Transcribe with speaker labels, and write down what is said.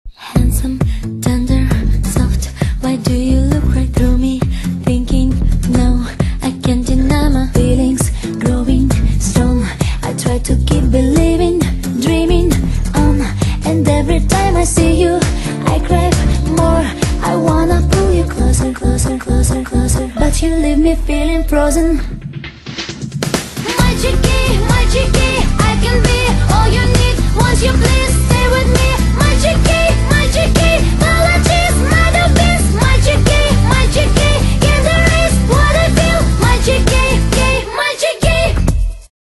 Speaker 1: Handsome, tender, soft, why do you look right through me? Thinking, no, I can't deny my feelings, growing strong. I try to keep believing, dreaming on. And every time I see you, I crave more. I wanna pull you closer, closer, closer, closer, but you leave me feeling frozen. Malchik Gey, I can be all you need. Once you please stay with me,